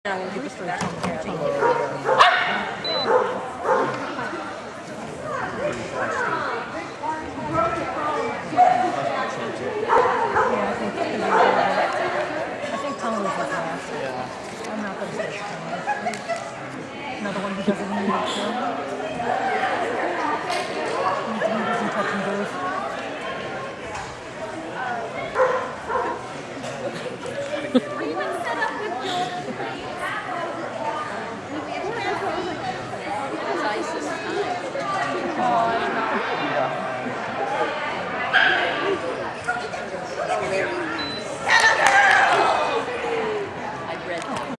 Yeah, we'll give the story to Tom. Yeah, I think it's going to be I think Tom was his last. Yeah. I'm not going to say Tom. Another one who doesn't need it, so. He doesn't touch and goes. ISIS.